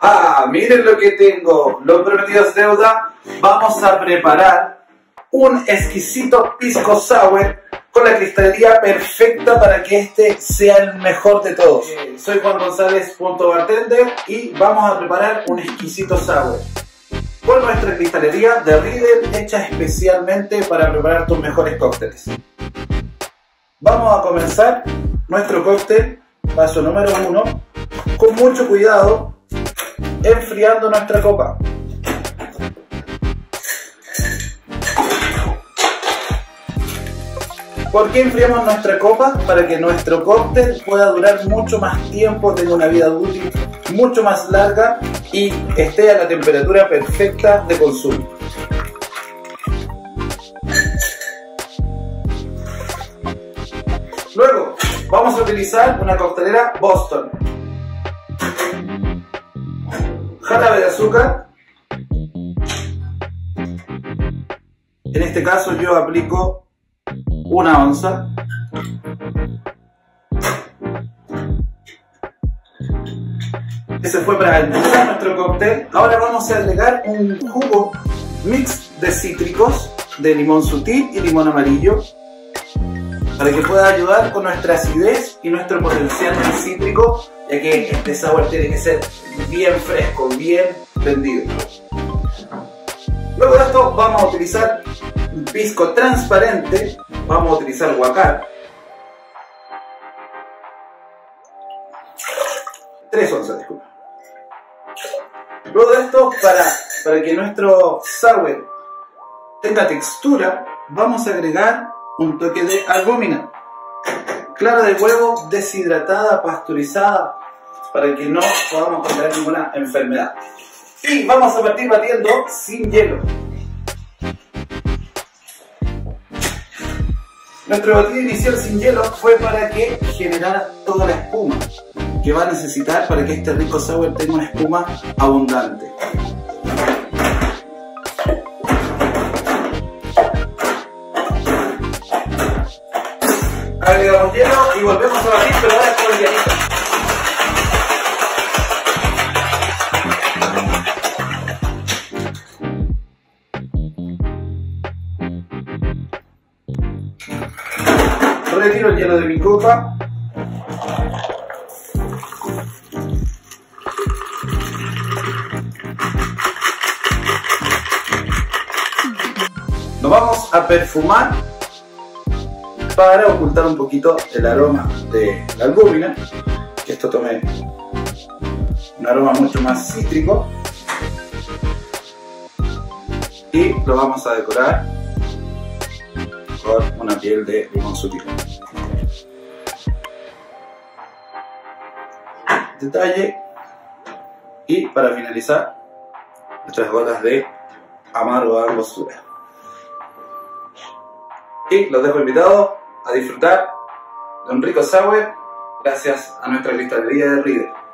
Miren lo que tengo. Lo prometido es deuda. Vamos a preparar un exquisito pisco sour con la cristalería perfecta para que este sea el mejor de todos. Soy Juan González, bartender, y vamos a preparar un exquisito sour con nuestra cristalería de Riedel, hecha especialmente para preparar tus mejores cócteles. Vamos a comenzar nuestro cóctel, paso número 1, con mucho cuidado, enfriando nuestra copa. ¿Por qué enfriamos nuestra copa? Para que nuestro cóctel pueda durar mucho más tiempo, tenga una vida útil mucho más larga y esté a la temperatura perfecta de consumo. Luego vamos a utilizar una coctelera Boston, jarabe de azúcar. En este caso yo aplico 1 onza. Ese fue para endulzar nuestro cóctel. Ahora vamos a agregar un jugo mix de cítricos, de limón sutil y limón amarillo, para que pueda ayudar con nuestra acidez y nuestro potencial cítrico, ya que este sabor tiene que ser bien fresco, bien prendido. Luego de esto vamos a utilizar un pisco transparente, vamos a utilizar guacar, 3 onzas, disculpa. Luego de esto, para que nuestro sour tenga textura, vamos a agregar un toque de albúmina, clara de huevo deshidratada, pasteurizada, para que no podamos contraer ninguna enfermedad. Y vamos a partir batiendo sin hielo. Nuestro batido inicial sin hielo fue para que generara toda la espuma que va a necesitar para que este rico sour tenga una espuma abundante. Agregamos hielo y volvemos a batir, pero ahora con hielito. Retiro el hielo de mi copa. Nos vamos a perfumar para ocultar un poquito el aroma de la albúmina, que esto tome un aroma mucho más cítrico, y lo vamos a decorar con una piel de limón sutil. Detalle, y para finalizar, nuestras gotas de amargo angostura. Y los dejo invitados a disfrutar de un rico sour gracias a nuestra cristalería de Riedel.